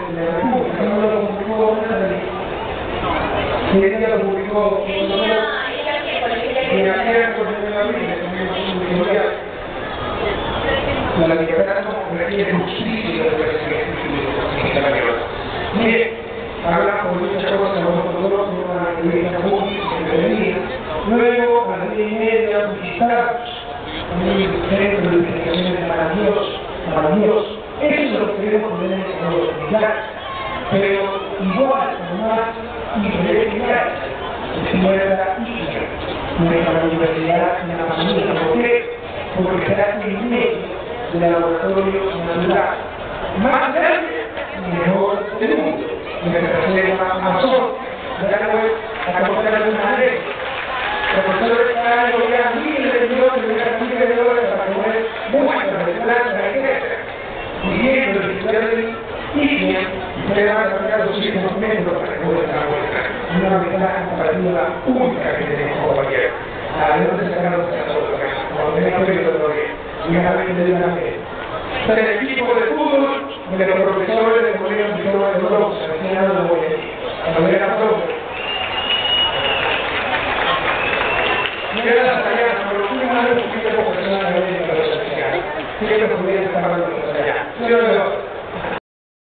de la República, no lo publicó nadie. Y ella lo publicó en la miércoles de abril, la libertad no requiere justicia de la guerra. Bien, hablamos de muchas cosas, nosotros una entrevista pública que venía. Luego, a las 10:30, visitamos un centro de investigaciones maravilloso. Eso es lo que queremos tener en los militares. Pero igual, además, irregular, izquierda y nuestra universidad en la familia. ¿Por qué? Porque será el medio del laboratorio natural más grande y mejor del mundo. Nuestra selva amazónica. Ya no voy a contar alguna vez. El profesor está ya miles de millones de dólares para poner muestras de plantas, etc. Pidiendo el estudiante ígnea, ustedes van a cambiar 200 metros para que puedan dar muestra. Una ventaja comparativa única que tenemos como cualquiera. ¿A dónde sacaron esa cosa? Cuando tenemos que ir otro día. Y una vez de una vez. Está el equipo de fútbol de los profesores del Colegio Militar de Europa, recién de la Bolivia. Cuando era profe. Mira las tareas, pero una vez un poquito profesional de la universidad. Siempre pudieron estar hablando de las tareas.